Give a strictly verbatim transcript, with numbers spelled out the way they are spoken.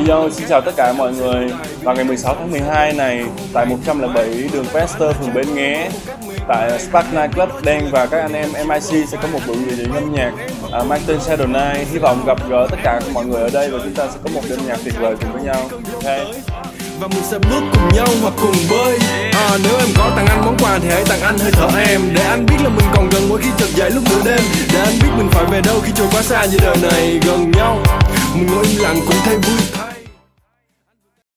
Yo, xin chào tất cả mọi người. Vào ngày mười sáu tháng mười hai này, tại một trăm lẻ bảy đường Pasteur, phường Bến Nghé, tại Spark Night Club, Đen và các anh em em i xê sẽ có một buổi biểu diễn âm nhạc à, mang tên Shadow Night. Hy vọng gặp gỡ tất cả mọi người ở đây và chúng ta sẽ có một đêm nhạc tuyệt vời cùng với nhau. Ok. Và mình sẽ bước cùng nhau hoặc cùng bơi à, nếu em có tặng anh món quà thì hãy tặng anh hơi thở em, để anh biết là mình còn gần mỗi khi chợt dậy lúc nửa đêm, để anh biết mình phải về đâu khi trôi quá xa giữa đời này gần nhau. Mình ngồi im lặng cũng thấy vui.